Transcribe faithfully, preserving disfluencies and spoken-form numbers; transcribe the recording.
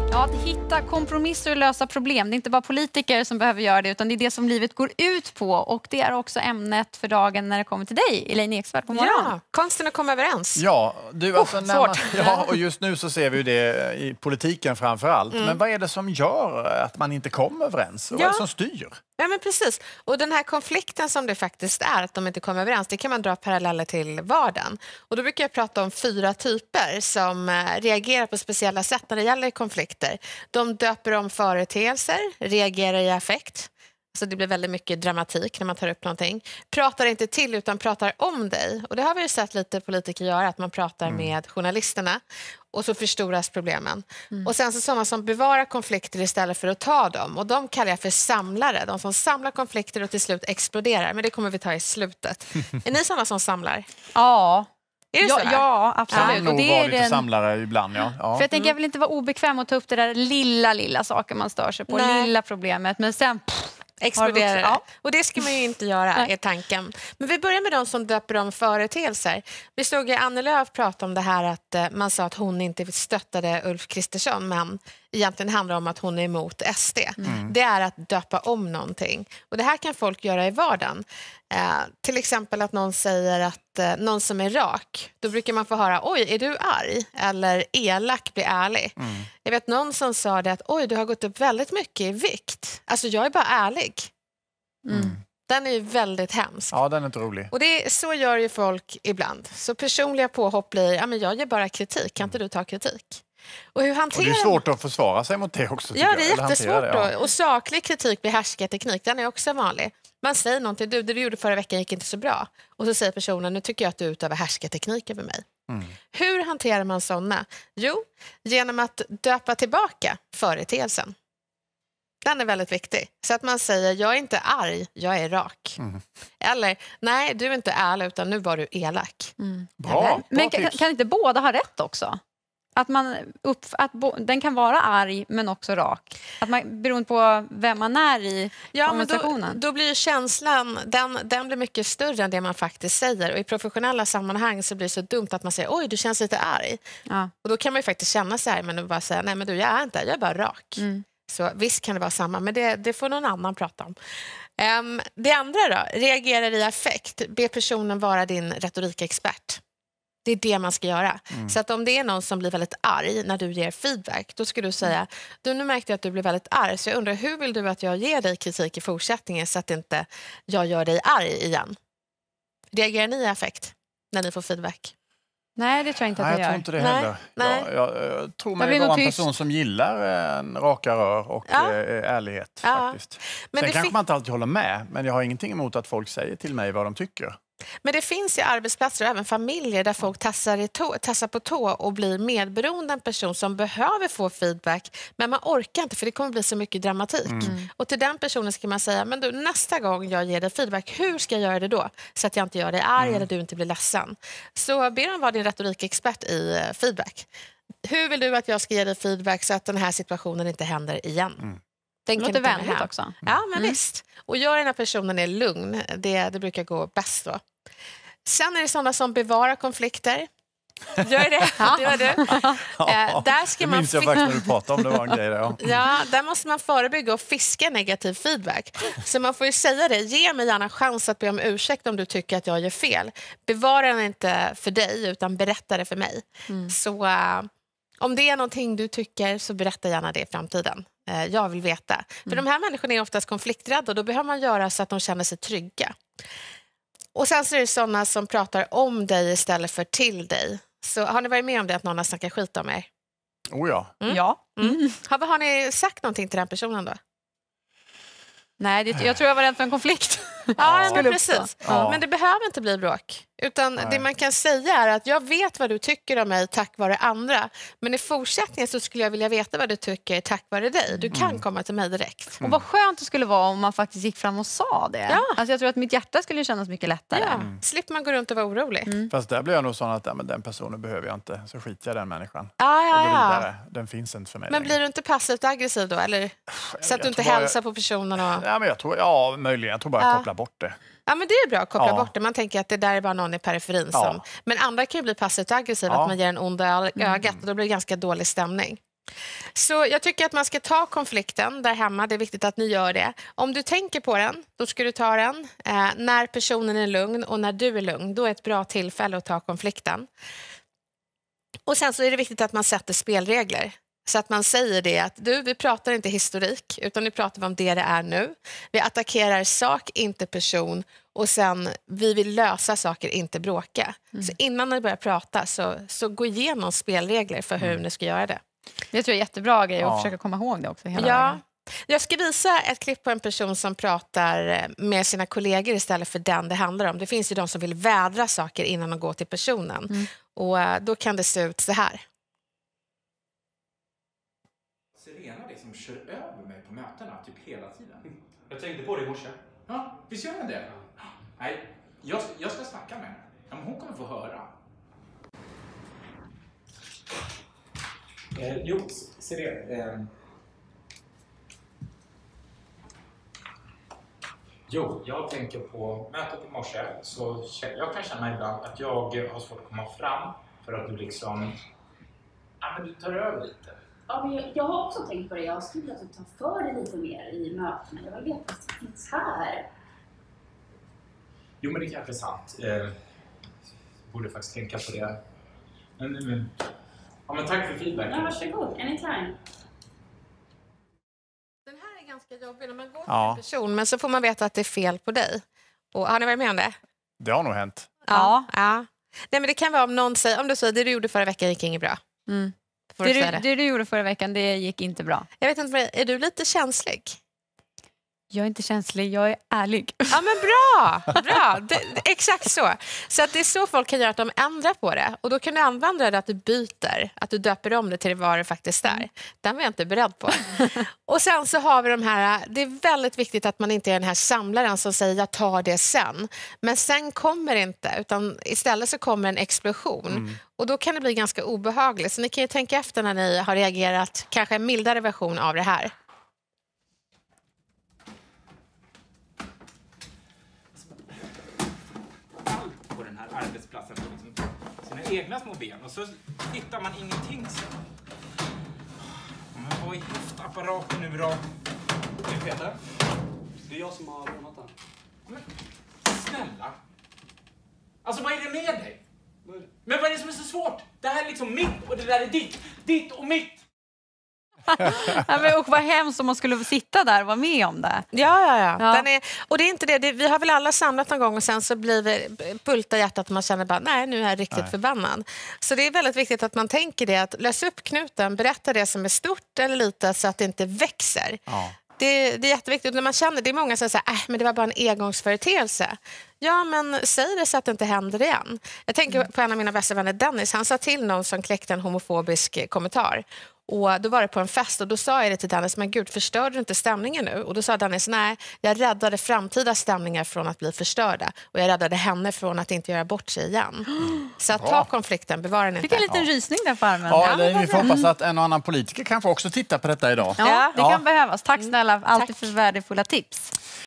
Ja, att hitta kompromisser och lösa problem. Det är inte bara politiker som behöver göra det, utan det är det som livet går ut på. Och det är också ämnet för dagen när det kommer till dig, Elaine Eksvärd, på morgonen. Ja, konsten att komma överens. Ja, du, alltså, oh, när man, ja, och just nu så ser vi ju det i politiken framför allt. Mm. Men vad är det som gör att man inte kommer överens? Och ja. Vad är det som styr? Ja, men precis. Och den här konflikten som det faktiskt är, att de inte kommer överens, det kan man dra paralleller till vardagen. Och då brukar jag prata om fyra typer som reagerar på speciella sätt när det gäller konflikter. De döper om företeelser, reagerar i affekt. Så det blir väldigt mycket dramatik när man tar upp någonting. Pratar inte till utan pratar om dig. Och det har vi ju sett lite politiker göra, att man pratar mm. med journalisterna. Och så förstoras problemen. Mm. Och sen så sådana som bevarar konflikter istället för att ta dem. Och de kallar jag för samlare. De som samlar konflikter och till slut exploderar. Men det kommer vi ta i slutet. Är ni sådana som samlar? Ja. Är det ja, så? Ja, absolut. Jag kan nog vara lite den... samlare ibland, ja. ja. För jag tänker, jag vill inte vara obekväm och ta upp det där lilla, lilla saker man stör sig på. Nej. Lilla problemet. Men sen... Pff, exploderar det. Ja. Och det ska man ju inte göra, är tanken. Men vi börjar med de som döper om företeelser. Vi såg ju Annie Lööf prata om det här att uh, man sa att hon inte stöttade Ulf Kristersson, men egentligen handlar det om att hon är emot S D. Mm. Det är att döpa om någonting. Och det här kan folk göra i vardagen. Uh, till exempel att någon säger att uh, någon som är rak, då brukar man få höra, oj, är du arg? Eller elak, bli ärlig. Mm. Jag vet någon som sa det att, oj, du har gått upp väldigt mycket i vikt. Alltså jag är bara ärlig. Mm. Den är ju väldigt hemsk. Ja, den är inte rolig. Och det, så gör ju folk ibland. Så personliga påhopp blir, ja men jag ger bara kritik, kan inte du ta kritik? Och, hur hanterar... och det är svårt att försvara sig mot det också. Ja, det är jättesvårt det, ja. då. Och saklig kritik blir härskarteknik, den är också vanlig. Man säger någonting, du, det du gjorde förra veckan gick inte så bra. Och så säger personen, nu tycker jag att du utövar härskarteknik över mig. Mm. Hur hanterar man sådana? Jo, genom att döpa tillbaka företeelsen. Den är väldigt viktig. Så att man säger, jag är inte arg, jag är rak. Mm. Eller, nej, du är inte ärlig utan nu var du elak. Mm. Bra, bra Men kan, kan inte båda ha rätt också? Att man upp, att bo, den kan vara arg men också rak. Att man, beroende på vem man är i ja, konversationen. Men då, då blir känslan, den, den blir mycket större än det man faktiskt säger. Och i professionella sammanhang så blir det så dumt att man säger, oj, du känns lite arg. Ja. Och då kan man ju faktiskt känna sig arg, men bara säga, nej men du, jag är inte, jag är bara rak. Mm. Så visst kan det vara samma, men det, det får någon annan prata om. Um, det andra då, reagerar i affekt. Be personen vara din retorikexpert. Det är det man ska göra. Mm. Så att om det är någon som blir väldigt arg när du ger feedback, då ska du säga, du, nu märkte jag att du blir väldigt arg, så jag undrar, hur vill du att jag ger dig kritik i fortsättningen så att inte jag gör dig arg igen? Reagerar ni i affekt när ni får feedback? Nej, det tror jag inte att Nej, jag gör. gör. Jag tror inte det heller. Nej. Jag, jag, jag tror mig vara en person som gillar en raka rör och ja. eh, ärlighet. Ja. Faktiskt. Men Sen kanske man inte alltid håller med, men jag har ingenting emot att folk säger till mig vad de tycker. Men det finns ju arbetsplatser och även familjer där folk tassar, i tå, tassar på tå och blir medberoende en person som behöver få feedback, men man orkar inte för det kommer bli så mycket dramatik. Mm. Och till den personen ska man säga, men du, nästa gång jag ger dig feedback, hur ska jag göra det då? Så att jag inte gör dig arg mm. eller du inte blir ledsen. Så be dem vara din retorikexpert i feedback. Hur vill du att jag ska ge dig feedback så att den här situationen inte händer igen? Mm. Det låter vänligt också. Ja, men mm. visst. Och gör den här personen är lugn. Det, det brukar gå bäst då. Sen är det sådana som bevarar konflikter. Gör det? Det var du. Ja, eh, där ska det man minns jag faktiskt när du pratade om det var en grej. Ja. ja, där måste man förebygga och fiska negativ feedback. Så man får ju säga det. Ge mig gärna chans att be om ursäkt om du tycker att jag gör fel. Bevara den inte för dig utan berätta det för mig. Mm. Så uh, om det är någonting du tycker så berätta gärna det i framtiden. Uh, jag vill veta. Mm. För de här människorna är oftast konflikträdda och då behöver man göra så att de känner sig trygga. Och sen så är det sådana som pratar om dig istället för till dig. Så har ni varit med om det att någon har snackat skit om er? Oh ja. Mm. Ja. Mm. Har, har ni sagt någonting till den personen då? Nej, det, jag tror jag var rädd för en konflikt. Ja, men precis. Ja. Men det behöver inte bli bråk. Utan Nej. det man kan säga är att jag vet vad du tycker om mig tack vare andra. Men i fortsättningen så skulle jag vilja veta vad du tycker tack vare dig. Du kan mm. komma till mig direkt. Mm. Och vad skönt det skulle vara om man faktiskt gick fram och sa det. Ja. Alltså jag tror att mitt hjärta skulle kännas mycket lättare. Ja. Mm. Slipper man gå runt och vara orolig. Mm. Fast där blir jag nog sån att ja, men den personen behöver jag inte. Så skiter jag den människan. Ja, ja, ja. Den finns inte för mig. Men längre. blir du inte passivt aggressiv då? Eller så att du inte hälsar jag... på personen? Och... Ja, men jag tror, ja, möjligen. Jag tror bara ja. koppla bort det. Ja, men det är bra att koppla ja. bort det. Man tänker att det där är bara någon i periferin. Ja. Som... Men andra kan ju bli passivt aggressiva, ja. att man ger en onda ögat och då blir det ganska dålig stämning. Så jag tycker att man ska ta konflikten där hemma. Det är viktigt att ni gör det. Om du tänker på den, då ska du ta den. Eh, när personen är lugn och när du är lugn, då är ett bra tillfälle att ta konflikten. Och sen så är det viktigt att man sätter spelregler. Så att man säger det att du, vi pratar inte historik, utan nu pratar vi om det det är nu. Vi attackerar sak, inte person. Och sen, vi vill lösa saker, inte bråka. Mm. Så innan ni börjar prata, så, så gå igenom spelregler för hur mm. ni ska göra det. Det tror jag är jättebra grej att ja. försöka komma ihåg det också. Hela ja. vägen. Jag ska visa ett klipp på en person som pratar med sina kollegor istället för den det handlar om. Det finns ju de som vill vädra saker innan de går till personen. Mm. Och då kan det se ut så här. Serena är det som kör över mig på mötena typ hela tiden. Jag tänkte på det i morse. Ja, visst gör den det? Nej, jag, jag ska snacka med henne. Ja, men hon kommer få höra. Eh, jo, Serena. Eh. Jo, jag tänker på mötet i morse. Så jag kan känna ibland att jag har svårt att komma fram för att du liksom... Ja, men du tar över lite. Ja, men jag, jag har också tänkt på det. Jag skulle vilja att du tar för dig lite mer i mötena. Jag vill veta vad som finns här. Jo, men det är kanske sant. Eh, jag borde faktiskt tänka på det. Men, men, ja, men tack för feedbacken. Ja, varsågod. Anytime. Den här är ganska jobbig när man går till ja. en person, men så får man veta att det är fel på dig. Och har ni varit med om det? Det har nog hänt. Ja. ja. Nej, men det kan vara om någon säger, om du säger det du gjorde förra veckan gick inget bra. Mm. Det du, det. det du gjorde förra veckan, det gick inte bra. Jag vet inte, är du lite känslig? Jag är inte känslig, jag är ärlig. Ja, men bra! bra. Det, det, exakt så. Så att det är så folk kan göra att de ändrar på det. Och då kan du använda det att du byter, att du döper om det till vad det faktiskt är. Den var jag inte beredd på. Och sen så har vi de här, det är väldigt viktigt att man inte är den här samlaren som säger jag tar det sen. Men sen kommer det inte, utan istället så kommer en explosion. Mm. Och då kan det bli ganska obehagligt. Så ni kan ju tänka efter när ni har reagerat, kanske en mildare version av det här. Arbetsplatsen på liksom sina egna små ben och så hittar man ingenting sen. Men vad är häftapparaten nu då? Det är Peter. Det är jag som har lånat den. Men snälla. Alltså vad är det med dig? Men vad är det som är så svårt? Det här är liksom mitt och det där är ditt. Ditt och mitt. Ja, men, och vad hemskt om man skulle sitta där och vara med om det. Ja, ja, ja. ja. Den är, och det är inte det. det. Vi har väl alla samlat någon gång och sen så blir det pulta hjärtat och man känner bara, nej, nu är jag riktigt nej. förbannad. Så det är väldigt viktigt att man tänker det, att lösa upp knuten, berätta det som är stort eller litet så att det inte växer. Ja. Det, det är jätteviktigt. När man känner, det är många som säger, äh, men det var bara en engångsföreteelse. Ja, men säg det så att det inte händer igen. Jag tänker mm. på en av mina bästa vänner, Dennis. Han sa till någon som kläckte en homofobisk kommentar. Och då var det på en fest och då sa jag det till Dennis, men gud, förstör du inte stämningen nu? Och då sa Dennis, nej, jag räddade framtida stämningar från att bli förstörda. Och jag räddade henne från att inte göra bort sig igen. Mm. Så att ta konflikten, bevara den inte. Fick en liten ja. rysning där på armen. Ja, eller vi får hoppas att en och annan politiker kanske också tittar på detta idag. Ja, det ja. kan behövas. Tack snälla, alltid för värdefulla tips.